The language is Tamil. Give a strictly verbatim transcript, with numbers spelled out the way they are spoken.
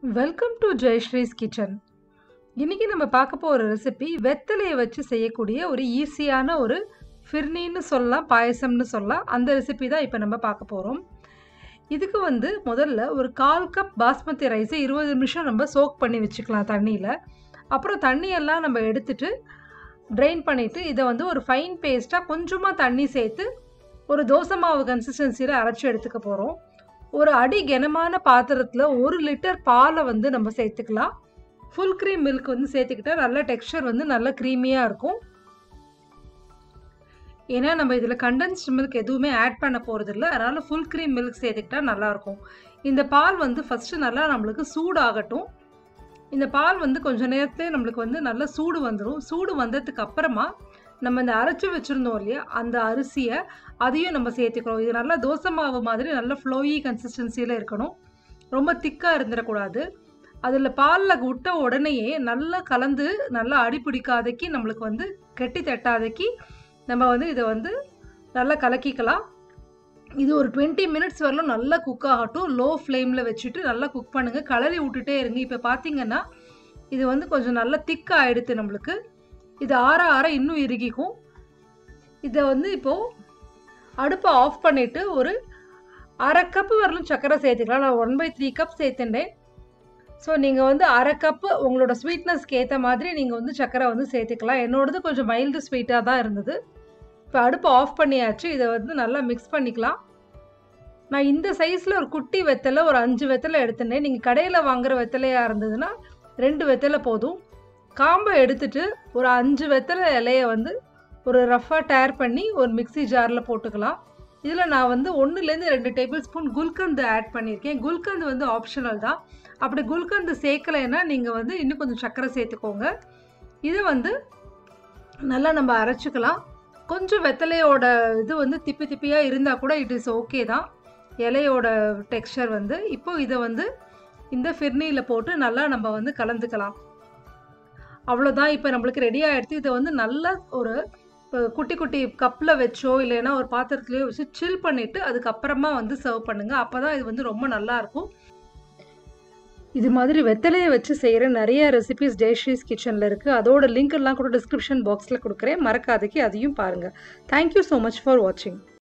Welcome to Jayasree's kitchen. இன்றைக்கி நம்ம பார்க்க போகிற ரெசிபி வெத்தலையை வச்சு செய்யக்கூடிய ஒரு ஈஸியான ஒரு ஃபிர்னின்னு சொல்லலாம், பாயசம்னு சொல்லலாம். அந்த ரெசிபி தான் இப்போ நம்ம பார்க்க போகிறோம். இதுக்கு வந்து முதல்ல ஒரு கால் கப் பாஸ்மதி ரைஸை இருபது நிமிஷம் நம்ம சோக் பண்ணி வச்சுக்கலாம் தண்ணியில். அப்புறம் தண்ணியெல்லாம் நம்ம எடுத்துட்டு ட்ரெயின் பண்ணிவிட்டு இதை வந்து ஒரு ஃபைன் பேஸ்ட்டாக கொஞ்சமாக தண்ணி சேர்த்து ஒரு தோசை மாவு கன்சிஸ்டன்சியில் அரைச்சி எடுத்துக்க போகிறோம். ஒரு அடி கனமான பாத்திரத்தில் ஒரு லிட்டர் பாலை வந்து நம்ம சேர்த்துக்கலாம். ஃபுல் க்ரீம் மில்க் வந்து சேர்த்துக்கிட்டா நல்ல டெக்ஸ்சர் வந்து நல்ல க்ரீமியாக இருக்கும். ஏன்னா நம்ம இதில் கண்டென்ஸ்டு மில்க் எதுவுமே ஆட் பண்ண போகிறதில்ல, அதனால் ஃபுல் க்ரீம் மில்க் சேர்த்துக்கிட்டா நல்லாயிருக்கும். இந்த பால் வந்து ஃபஸ்ட்டு நல்லா நம்மளுக்கு சூடாகட்டும். இந்த பால் வந்து கொஞ்சம் நேரத்துலேயே நம்மளுக்கு வந்து நல்லா சூடு வந்துடும். சூடு வந்ததுக்கு அப்புறமா நம்ம இந்த அரைச்சி வச்சுருந்தோம் இல்லையா, அந்த அரிசியை அதையும் நம்ம சேர்த்துக்கிறோம். இது நல்லா தோசை மாவு மாதிரி நல்ல ஃப்ளோயி கன்சிஸ்டன்சியில் இருக்கணும், ரொம்ப திக்காக இருந்துடக்கூடாது. அதில் பாலில் விட்ட உடனேயே நல்லா கலந்து நல்லா அடி பிடிக்காதக்கி, நம்மளுக்கு வந்து கெட்டி தட்டாதக்கி நம்ம வந்து இதை வந்து நல்லா கலக்கிக்கலாம். இது ஒரு டுவெண்ட்டி மினிட்ஸ் வரலும் நல்லா குக் ஆகட்டும். லோ ஃப்ளேமில் வச்சுட்டு நல்லா குக் பண்ணுங்கள், கலரி விட்டுட்டே இருங்க. இப்போ பார்த்தீங்கன்னா இது வந்து கொஞ்சம் நல்லா திக்காக ஆகிடுது நம்மளுக்கு. இது ஆற ஆற இன்னும் இறுகிக்கும். இதை வந்து இப்போது அடுப்பை ஆஃப் பண்ணிவிட்டு ஒரு அரை கப்பு வரலும் சர்க்கரை சேர்த்துக்கலாம். நான் ஒன் பை த்ரீ கப் சேர்த்துட்டேன். ஸோ நீங்கள் வந்து அரை கப்பு உங்களோட ஸ்வீட்னஸ்க்கு ஏற்ற மாதிரி நீங்கள் வந்து சர்க்கரை வந்து சேர்த்துக்கலாம். என்னோடது கொஞ்சம் மைல்டு ஸ்வீட்டாக தான் இருந்தது. இப்போ அடுப்பை ஆஃப் பண்ணியாச்சு. இதை வந்து நல்லா மிக்ஸ் பண்ணிக்கலாம். நான் இந்த சைஸில் ஒரு குட்டி வெத்தலை ஒரு அஞ்சு வெத்தலை எடுத்துட்டேன். நீங்கள் கடையில் வாங்குகிற வெத்தலையாக இருந்ததுன்னா ரெண்டு வெத்தலை போதும். காம்பை எடுத்துட்டு ஒரு அஞ்சு வெத்தலை இலையை வந்து ஒரு ரஃபாக டேர் பண்ணி ஒரு மிக்சி ஜாரில் போட்டுக்கலாம். இதில் நான் வந்து ஒன்றுலேருந்து ரெண்டு டேபிள் ஸ்பூன் குல்கந்து ஆட் பண்ணியிருக்கேன். குல்கந்து வந்து ஆப்ஷனல் தான். அப்படி குல்கந்து சேர்க்கலைன்னா நீங்கள் வந்து இன்னும் கொஞ்சம் சர்க்கரை சேர்த்துக்கோங்க. இதை வந்து நல்லா நம்ம அரைச்சிக்கலாம். கொஞ்சம் வெத்தலையோட இது வந்து திப்பி திப்பியாக இருந்தால் கூட இட் இஸ் ஓகே தான், இலையோட டெக்ஸ்சர் வந்து. இப்போ இதை வந்து இந்த ஃபிர்னியில் போட்டு நல்லா நம்ம வந்து கலந்துக்கலாம். அவ்வளோதான், இப்போ நம்மளுக்கு ரெடி ஆகிடுது. இதை வந்து நல்லா ஒரு குட்டி குட்டி கப்பில் வச்சோ இல்லைன்னா ஒரு பாத்திரத்துலையோ வச்சு சில் பண்ணிவிட்டு அதுக்கப்புறமா வந்து சர்வ் பண்ணுங்கள். அப்போ தான் இது வந்து ரொம்ப நல்லாயிருக்கும். இது மாதிரி வெத்தலையை வச்சு செய்கிற நிறைய ரெசிபிஸ் ஜெயஸ்ரீஸ் கிச்சனில் இருக்குது. அதோட லிங்க் எல்லாம் கூட டிஸ்கிரிப்ஷன் பாக்ஸில் கொடுக்குறேன், மறக்காதக்கு அதையும் பாருங்கள். தேங்க்யூ ஸோ மச் ஃபார் வாட்சிங்.